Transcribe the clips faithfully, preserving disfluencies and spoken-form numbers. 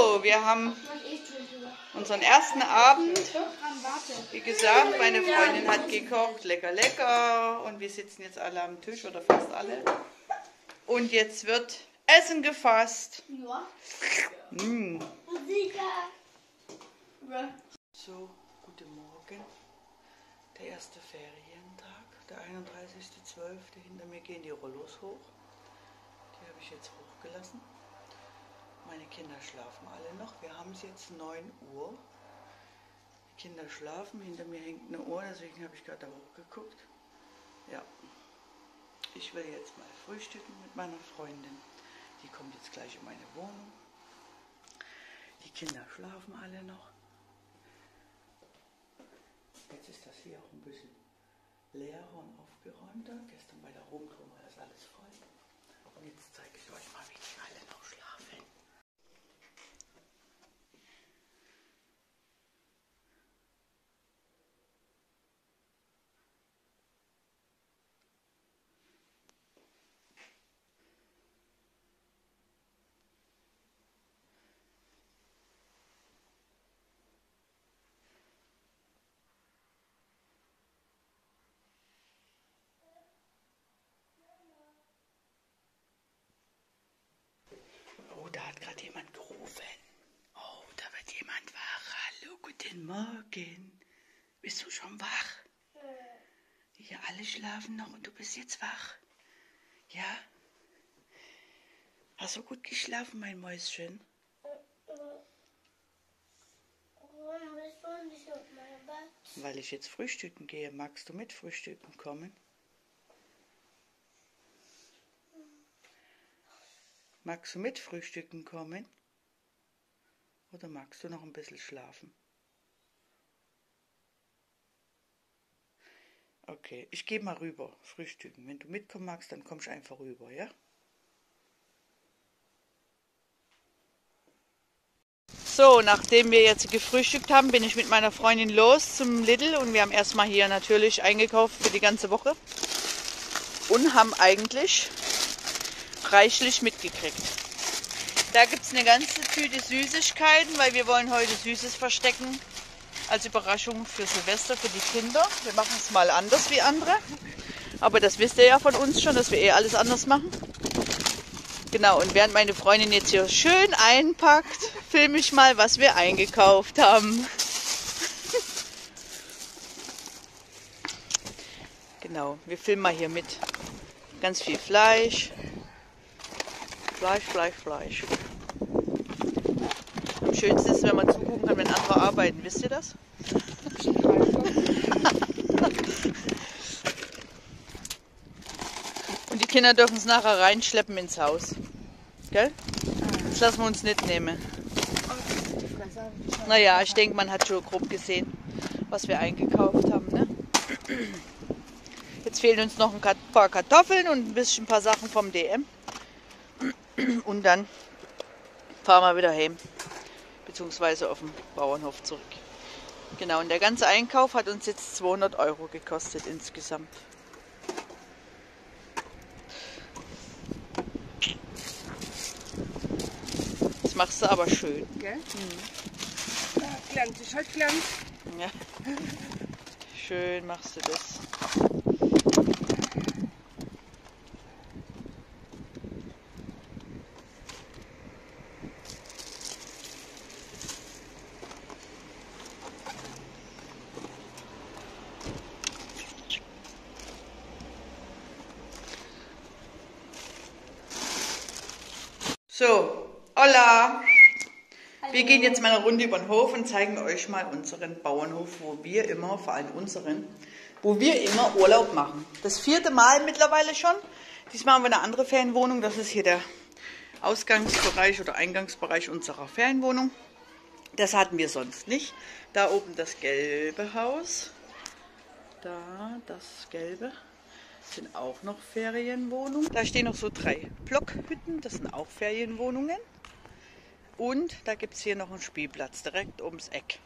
So, wir haben unseren ersten Abend. Wie gesagt, meine Freundin hat gekocht, lecker, lecker. Und wir sitzen jetzt alle am Tisch, oder fast alle. Und jetzt wird Essen gefasst. Mm. So, guten Morgen. Der erste Ferientag, der einunddreißigste zwölfte Hinter mir gehen die Rollos hoch. Die habe ich jetzt hochgelassen. Meine Kinder schlafen alle noch. Wir haben es jetzt neun Uhr. Die Kinder schlafen. Hinter mir hängt eine Uhr, deswegen habe ich gerade da hochgeguckt. Ja. Ich will jetzt mal frühstücken mit meiner Freundin. Die kommt jetzt gleich in meine Wohnung. Die Kinder schlafen alle noch. Jetzt ist das hier auch ein bisschen leerer und aufgeräumter. Gestern bei der Rumtour war das alles voll. Und jetzt zeige ich euch mal, wie die alle noch schlafen. Oh, da hat gerade jemand gerufen. Oh, da wird jemand wach. Hallo, guten Morgen. Bist du schon wach? Ja, alle schlafen noch und du bist jetzt wach. Ja? Hast du gut geschlafen, mein Mäuschen? Warum bist du nicht auf meinem Bett? Weil ich jetzt frühstücken gehe. Magst du mit frühstücken kommen? Magst du mit frühstücken kommen? Oder magst du noch ein bisschen schlafen? Okay, ich gehe mal rüber, frühstücken. Wenn du mitkommen magst, dann kommst du einfach rüber, ja? So, nachdem wir jetzt gefrühstückt haben, bin ich mit meiner Freundin los zum Lidl. Und wir haben erstmal hier natürlich eingekauft für die ganze Woche. Und haben eigentlich reichlich mitgekriegt. Da gibt es eine ganze Tüte Süßigkeiten, weil wir wollen heute Süßes verstecken als Überraschung für Silvester, für die Kinder. Wir machen es mal anders wie andere. Aber das wisst ihr ja von uns schon, dass wir eh alles anders machen. Genau, und während meine Freundin jetzt hier schön einpackt, filme ich mal, was wir eingekauft haben. Genau, wir filmen mal hier mit. Ganz viel Fleisch. Fleisch, Fleisch, Fleisch. Am schönsten ist, wenn man zugucken kann, wenn andere arbeiten. Wisst ihr das? Und die Kinder dürfen es nachher reinschleppen ins Haus. Gell? Das lassen wir uns nicht nehmen. Naja, ich denke, man hat schon grob gesehen, was wir eingekauft haben. Ne? Jetzt fehlen uns noch ein paar Kartoffeln und ein bisschen ein paar Sachen vom D M. Und dann fahren wir wieder heim, beziehungsweise auf den Bauernhof zurück. Genau, und der ganze Einkauf hat uns jetzt zweihundert Euro gekostet insgesamt. Das machst du aber schön. Gell? Mhm. Ja, Glanz ist halt Glanz. Ja. Schön machst du das. So, hola! Wir gehen jetzt mal eine Runde über den Hof und zeigen euch mal unseren Bauernhof, wo wir immer, vor allem unseren, wo wir immer Urlaub machen. Das vierte Mal mittlerweile schon. Diesmal haben wir eine andere Ferienwohnung. Das ist hier der Ausgangsbereich oder Eingangsbereich unserer Ferienwohnung. Das hatten wir sonst nicht. Da oben das gelbe Haus. Da das gelbe. Sind auch noch Ferienwohnungen. Da stehen noch so drei Blockhütten, das sind auch Ferienwohnungen. Und da gibt es hier noch einen Spielplatz, direkt ums Eck.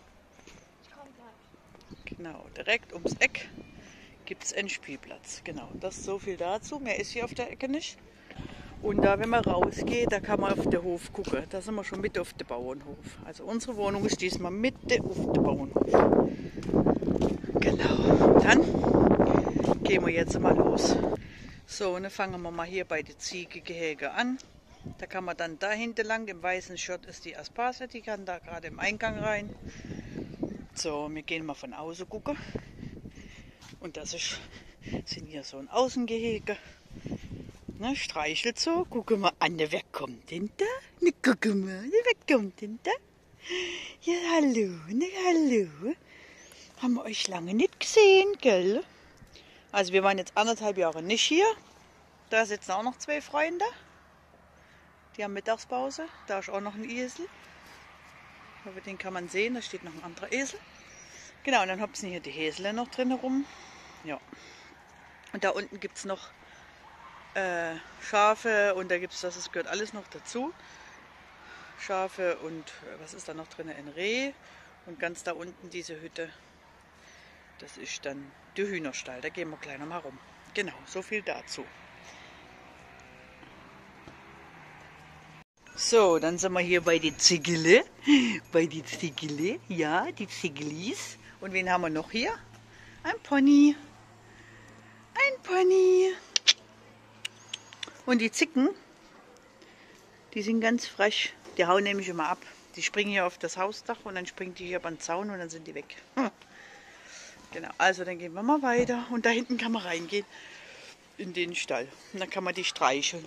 Genau, direkt ums Eck gibt es einen Spielplatz. Genau, das ist so viel dazu. Mehr ist hier auf der Ecke nicht. Und da, wenn man rausgeht, da kann man auf den Hof gucken. Da sind wir schon mitten auf dem Bauernhof. Also unsere Wohnung ist diesmal mitten auf dem Bauernhof. Genau. Dann gehen wir jetzt mal los. So, und dann fangen wir mal hier bei den Ziegegehege an. Da kann man dann da hinten lang, im weißen Schott ist die Aspasia, die kann da gerade im Eingang rein. So, wir gehen mal von außen gucken. Und das ist, sind hier so ein Außengehege. Ne, streichelt so, gucken wir an, wer kommt denn da? Ne, gucken wir, wer kommt denn da? Ja, hallo, ne, hallo. Haben wir euch lange nicht gesehen, gell? Also wir waren jetzt anderthalb Jahre nicht hier. Da sitzen auch noch zwei Freunde. Die haben Mittagspause. Da ist auch noch ein Esel. Aber den kann man sehen, da steht noch ein anderer Esel. Genau, und dann hopsen hier die Häsle noch drin rum. Ja. Und da unten gibt es noch Äh, Schafe und da gibt es, das gehört alles noch dazu. Schafe und äh, was ist da noch drin? Ein Reh und ganz da unten diese Hütte. Das ist dann der Hühnerstall. Da gehen wir gleich noch mal rum. Genau, so viel dazu. So, dann sind wir hier bei den Ziegele. Bei den Ziegele, ja, die Zieglis. Und wen haben wir noch hier? Ein Pony. Ein Pony. Und die Zicken, die sind ganz frech. Die hauen nämlich immer ab. Die springen hier auf das Hausdach und dann springen die hier über den Zaun und dann sind die weg. Hm. Genau, also dann gehen wir mal weiter. Und da hinten kann man reingehen in den Stall. Und dann kann man die streicheln.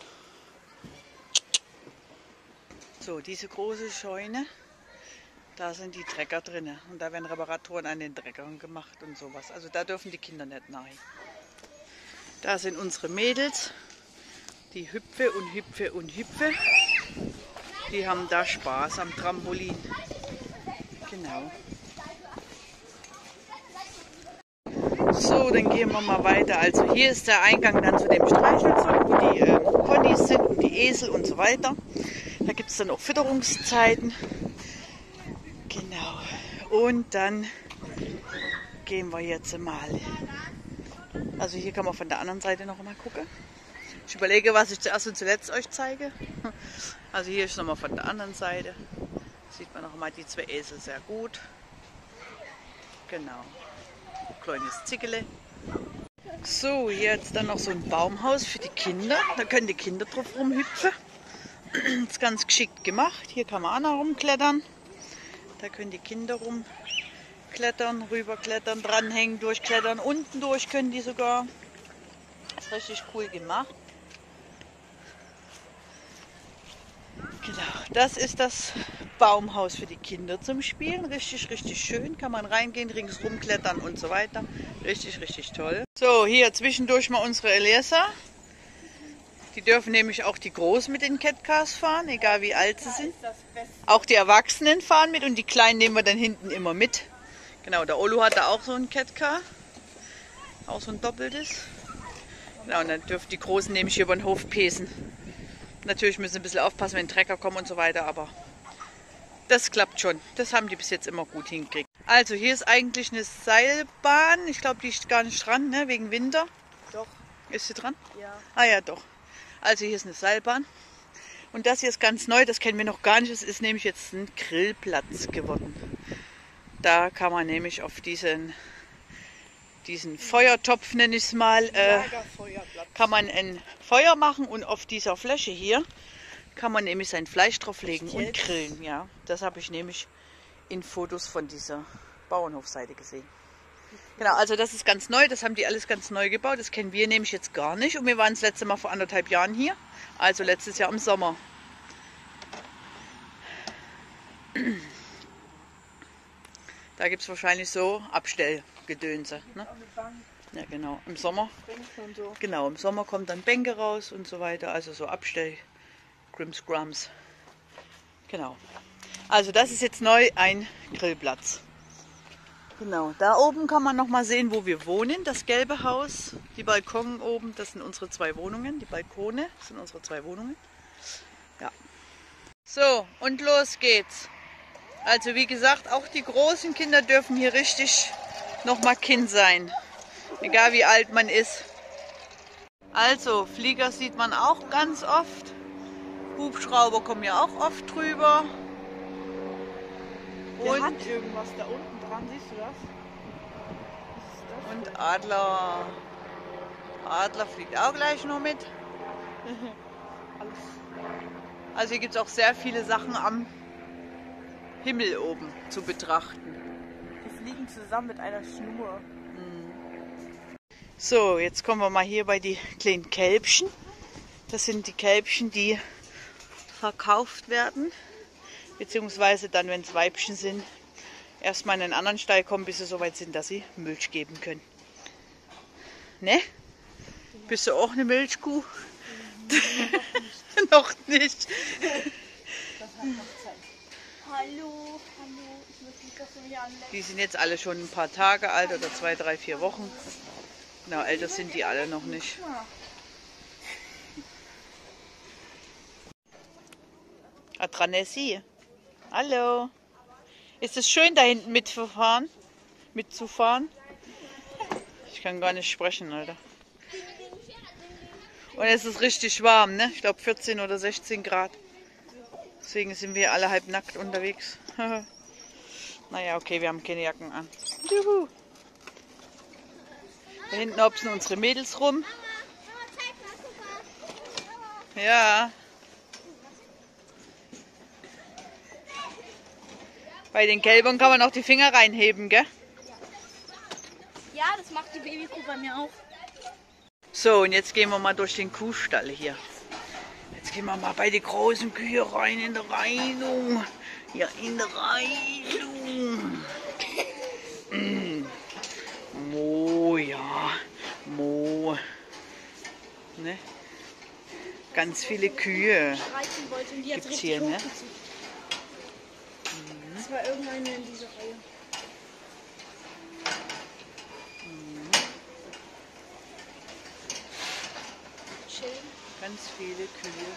So, diese große Scheune, da sind die Trecker drin. Und da werden Reparaturen an den Treckern gemacht und sowas. Also da dürfen die Kinder nicht nahe. Da sind unsere Mädels. Die hüpfe und hüpfe und hüpfe. Die haben da Spaß am Trampolin. Genau. So, dann gehen wir mal weiter. Also hier ist der Eingang dann zu dem Streichelzoo, wo die äh, Ponys sind und die Esel und so weiter. Da gibt es dann auch Fütterungszeiten. Genau. Und dann gehen wir jetzt mal. Also hier kann man von der anderen Seite noch mal gucken. Ich überlege, was ich zuerst und zuletzt euch zeige. Also hier ist nochmal von der anderen Seite. Sieht man noch mal die zwei Esel sehr gut. Genau. Ein kleines Ziegele. So, jetzt dann noch so ein Baumhaus für die Kinder. Da können die Kinder drauf rumhüpfen. Das ist ganz geschickt gemacht. Hier kann man auch noch rumklettern. Da können die Kinder rumklettern, rüberklettern, dranhängen, durchklettern. Unten durch können die sogar. Das ist richtig cool gemacht. Genau, das ist das Baumhaus für die Kinder zum Spielen. Richtig, richtig schön. Kann man reingehen, ringsrum klettern und so weiter. Richtig, richtig toll. So, hier zwischendurch mal unsere Elisa. Die dürfen nämlich auch die Großen mit den Catcars fahren, egal wie alt sie sind. Auch die Erwachsenen fahren mit und die Kleinen nehmen wir dann hinten immer mit. Genau, der Olu hat da auch so ein Catcar. Auch so ein doppeltes. Genau, und dann dürfen die Großen nämlich hier über den Hof pesen. Natürlich müssen sie ein bisschen aufpassen, wenn Trecker kommen und so weiter, aber das klappt schon. Das haben die bis jetzt immer gut hingekriegt. Also hier ist eigentlich eine Seilbahn. Ich glaube, die ist gar nicht dran, ne? Wegen Winter. Doch. Ist sie dran? Ja. Ah ja, doch. Also hier ist eine Seilbahn. Und das hier ist ganz neu, das kennen wir noch gar nicht. Es ist nämlich jetzt ein Grillplatz geworden. Da kann man nämlich auf diesen... diesen Feuertopf, nenne ich es mal, äh, kann man ein Feuer machen und auf dieser Fläche hier kann man nämlich sein Fleisch drauflegen und grillen. Ja, das habe ich nämlich in Fotos von dieser Bauernhofseite gesehen. Genau, also das ist ganz neu, das haben die alles ganz neu gebaut, das kennen wir nämlich jetzt gar nicht und wir waren das letzte Mal vor anderthalb Jahren hier, also letztes Jahr im Sommer. Da gibt es wahrscheinlich so Abstellgedönse. Ne? Ja, genau. Im Sommer. Genau, im Sommer kommen dann Bänke raus und so weiter. Also so Abstell, Grimsgrams. Genau. Also das ist jetzt neu ein Grillplatz. Genau, da oben kann man noch mal sehen, wo wir wohnen. Das gelbe Haus, die Balkone oben, das sind unsere zwei Wohnungen. Die Balkone sind unsere zwei Wohnungen. Ja. So, und los geht's. Also wie gesagt, auch die großen Kinder dürfen hier richtig noch mal Kind sein. Egal wie alt man ist. Also, Flieger sieht man auch ganz oft. Hubschrauber kommen ja auch oft drüber. Der Und, hat irgendwas da unten dran, siehst du das? Was ist das? und Adler. Adler fliegt auch gleich noch mit. Alles. Also hier gibt es auch sehr viele Sachen am Himmel oben zu betrachten. Die fliegen zusammen mit einer Schnur. So, jetzt kommen wir mal hier bei die kleinen Kälbchen. Das sind die Kälbchen, die verkauft werden. Beziehungsweise dann, wenn es Weibchen sind, erstmal in einen anderen Stall kommen, bis sie so weit sind, dass sie Milch geben können. Ne? Bist du auch eine Milchkuh? Noch nicht. Das hat noch Zeit. Hallo, hallo, ich muss mich das nicht anlegen. Die sind jetzt alle schon ein paar Tage alt oder zwei, drei, vier Wochen. Genau, älter sind die alle noch nicht. Atranessi. Hallo. Ist es schön, da hinten mitzufahren? Mitzufahren? Ich kann gar nicht sprechen, Alter. Und es ist richtig warm, ne? Ich glaube vierzehn oder sechzehn Grad. Deswegen sind wir alle halb nackt unterwegs. Naja, okay, wir haben keine Jacken an. Juhu. Da hinten hopsen unsere Mädels rum. Ja. Bei den Kälbern kann man auch die Finger reinheben, gell? Ja, das macht die Babykuh bei mir auch. So, und jetzt gehen wir mal durch den Kuhstall hier. Jetzt gehen wir mal bei den großen Kühe rein in der Reinigung. Ja, in der Reinigung. Mm. Mo, ja. Mo. Ne? Ganz viele Kühe Streichen wollte und die hat gibt's richtig hier, ne? hochgezogen. Das war irgendeine in dieser Reihe. Schön. Ganz viele Kühe.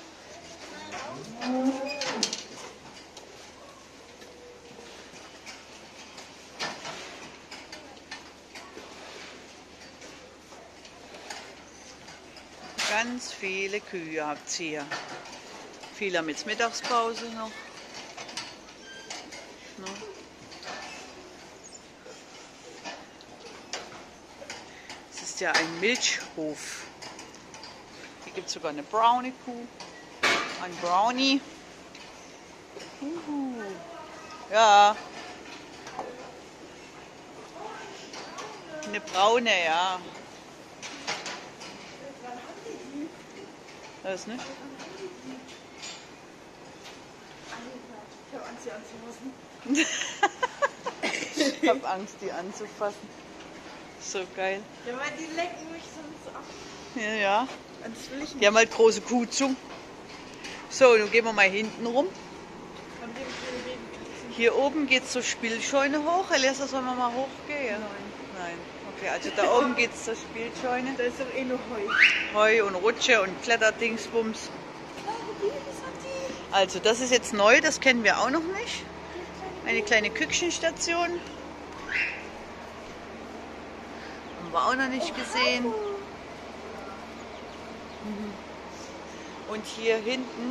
Ganz viele Kühe habt ihr hier. Viele haben jetzt Mittagspause noch. No. Es ist ja ein Milchhof. Hier gibt es sogar eine Brownie-Kuh. Ein Brownie. Uhu. Ja. Eine braune, ja. Das nicht? Ich habe Angst, sie anzufassen. Ich habe Angst, die anzufassen. So geil. Ja, weil die lecken mich sonst ab. Ja, ja. Das will ich nicht. Die haben halt große Kuhzungen. So, nun gehen wir mal hinten rum. Von dem kleinen Babykatzen. Hier oben geht es zur Spielscheune hoch. Elisa, sollen wir mal hochgehen? Nein. Nein. Okay, also da oben geht es zur Spielscheune. Da ist doch eh nur Heu. Heu und Rutsche und Kletterdingsbums. Also das ist jetzt neu, das kennen wir auch noch nicht. Eine kleine Küchenstation. Haben wir auch noch nicht gesehen. Und hier hinten,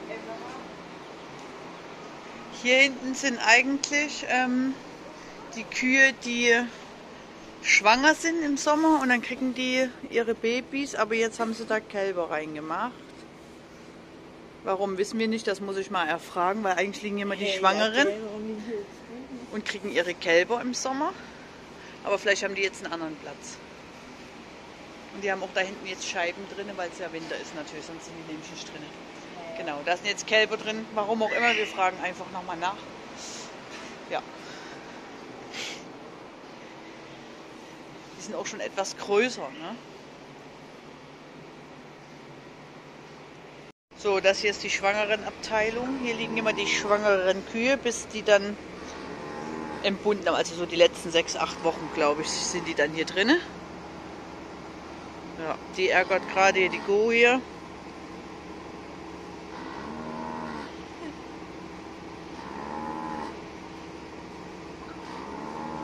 hier hinten sind eigentlich ähm, die Kühe, die schwanger sind im Sommer und dann kriegen die ihre Babys, aber jetzt haben sie da Kälber reingemacht. Warum, wissen wir nicht, das muss ich mal erfragen, weil eigentlich liegen immer die Schwangeren und kriegen ihre Kälber im Sommer. Aber vielleicht haben die jetzt einen anderen Platz. Und die haben auch da hinten jetzt Scheiben drin, weil es ja Winter ist natürlich, sonst sind die nämlich nicht drin. Genau, da sind jetzt Kälber drin, warum auch immer, wir fragen einfach nochmal nach. Ja. Die sind auch schon etwas größer, ne? So, das hier ist die Schwangerenabteilung. Hier liegen immer die schwangeren Kühe, bis die dann entbunden haben. Also so die letzten sechs, acht Wochen, glaube ich, sind die dann hier drin. Ja, die ärgert gerade hier die Kuh hier.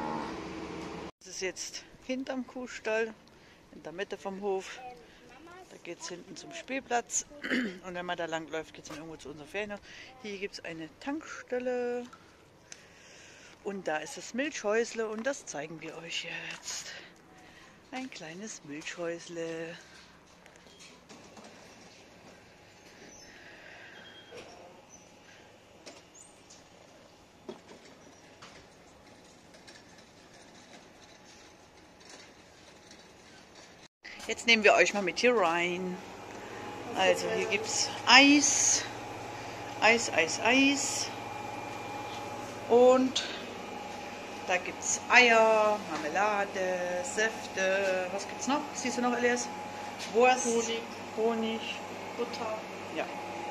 Das ist jetzt hinterm Kuhstall, in der Mitte vom Hof. geht es hinten zum Spielplatz. Und wenn man da lang läuft, geht es dann irgendwo zu unserer Ferienhaus. Hier gibt es eine Tankstelle. Und da ist das Milchhäusle und das zeigen wir euch jetzt. Ein kleines Milchhäusle. Jetzt nehmen wir euch mal mit hier rein. Also hier gibt es Eis. Eis, Eis, Eis. Und da gibt es Eier, Marmelade, Säfte. Was gibt es noch? Siehst du noch, Elias? Wurst, Honig, Honig, Butter. Ja.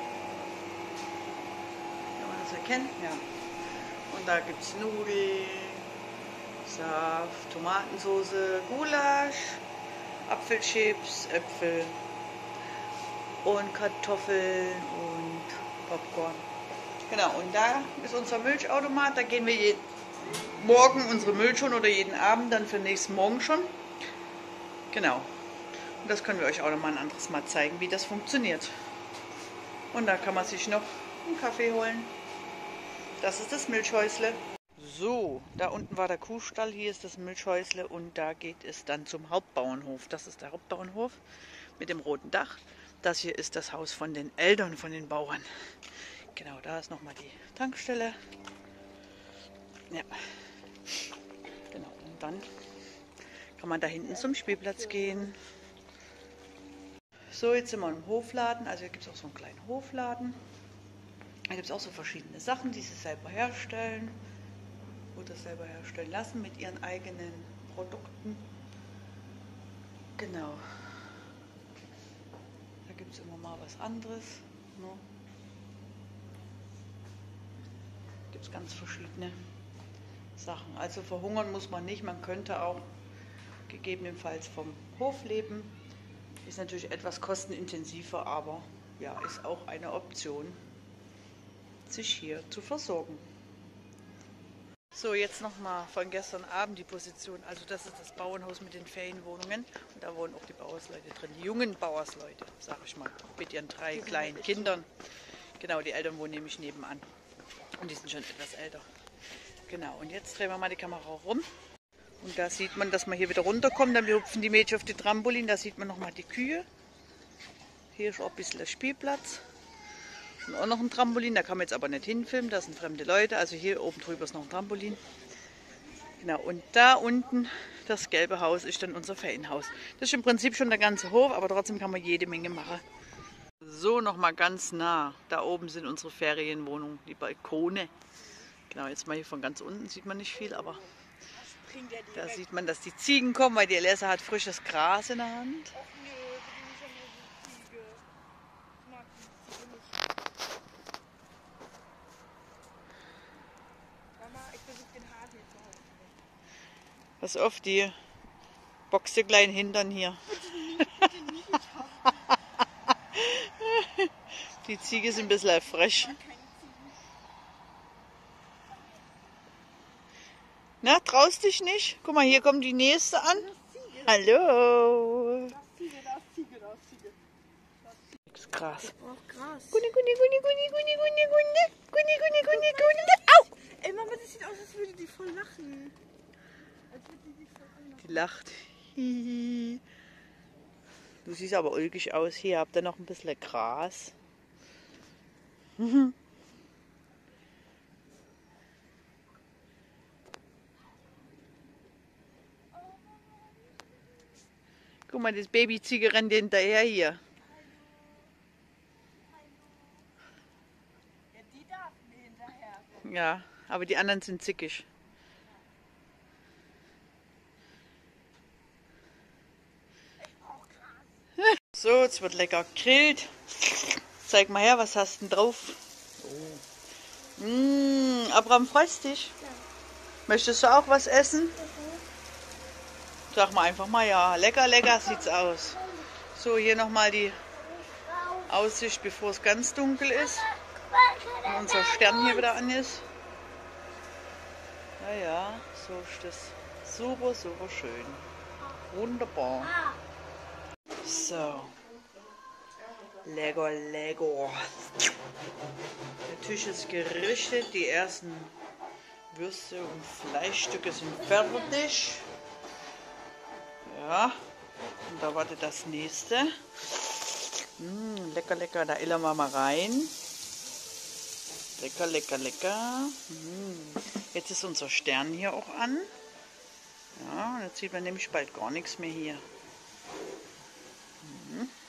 Kann man das erkennen? Ja. Und da gibt es Nudeln, Saft, Tomatensauce, Gulasch, Apfelchips, Äpfel und Kartoffeln und Popcorn. Genau, und da ist unser Milchautomat. Da gehen wir jeden Morgen unsere Milch schon oder jeden Abend dann für nächsten Morgen schon. Genau. Und das können wir euch auch noch mal ein anderes Mal zeigen, wie das funktioniert. Und da kann man sich noch einen Kaffee holen. Das ist das Milchhäusle. So, da unten war der Kuhstall, hier ist das Milchhäusle und da geht es dann zum Hauptbauernhof. Das ist der Hauptbauernhof mit dem roten Dach. Das hier ist das Haus von den Eltern von den Bauern. Genau, da ist nochmal die Tankstelle. Ja, genau, und dann kann man da hinten zum Spielplatz gehen. So, jetzt sind wir im Hofladen, also hier gibt es auch so einen kleinen Hofladen. Da gibt es auch so verschiedene Sachen, die sie selber herstellen oder selber herstellen lassen mit ihren eigenen Produkten. Genau. Da gibt es immer mal was anderes. Ne? Gibt es ganz verschiedene Sachen. Also verhungern muss man nicht, man könnte auch gegebenenfalls vom Hof leben. Ist natürlich etwas kostenintensiver, aber ja, ist auch eine Option, sich hier zu versorgen. So, jetzt nochmal von gestern Abend die Position. Also das ist das Bauernhaus mit den Ferienwohnungen. Und da wohnen auch die Bauersleute drin, die jungen Bauersleute, sag ich mal, mit ihren drei kleinen Kindern. Genau, die Eltern wohnen nämlich nebenan. Und die sind schon etwas älter. Genau, und jetzt drehen wir mal die Kamera rum. Und da sieht man, dass man hier wieder runterkommt. Dann hüpfen die Mädchen auf die Trampolin. Da sieht man nochmal die Kühe. Hier ist auch ein bisschen der Spielplatz. Und auch noch ein Trampolin. Da kann man jetzt aber nicht hinfilmen. Da sind fremde Leute. Also hier oben drüber ist noch ein Trampolin. Genau, und da unten, das gelbe Haus, ist dann unser Ferienhaus. Das ist im Prinzip schon der ganze Hof, aber trotzdem kann man jede Menge machen. So, nochmal ganz nah. Da oben sind unsere Ferienwohnungen, die Balkone. Genau, jetzt mal hier von ganz unten sieht man nicht viel, aber da sieht man, dass die Ziegen kommen, weil die Elisa hat frisches Gras in der Hand. Pass auf, die boxt dir kleinen Hintern hier. Die Ziege ist ein bisschen frech. Na, traust dich nicht? Guck mal, hier kommt die nächste an. Hallo. Das ist Gras. Gunni, Gunni, Gunni, Gunni, Gunni, Gunni, Gunni, Gunni, Gunni, Gunni, Gunni. Au! Ey, Mama, das sieht aus, als würde die voll lachen. Als würde die sich voll anlachen. Die lacht. Hihi. Du siehst aber ulkig aus. Hier habt ihr noch ein bisschen Gras. Guck mal, das Babyziege rennt hinterher hier. Ja, die darf mir hinterher. Ja, aber die anderen sind zickig. So, jetzt wird lecker gegrillt. Zeig mal her, was hast du denn drauf? Oh. Mmh, Abraham, freust dich? Ja. Möchtest du auch was essen? Sag mal einfach mal ja. Lecker, lecker sieht's aus. So, hier nochmal die Aussicht, bevor es ganz dunkel ist. Und unser Stern hier wieder an ist. Naja, so ist das. Super, super schön. Wunderbar. So. Lecker, lecker. Der Tisch ist gerichtet. Die ersten Würste und Fleischstücke sind fertig. Ja, und da wartet das nächste. Mm, lecker, lecker. Da illern wir mal rein. Lecker, lecker, lecker. Mm. Jetzt ist unser Stern hier auch an. Ja, jetzt sieht man nämlich bald gar nichts mehr hier. Mm.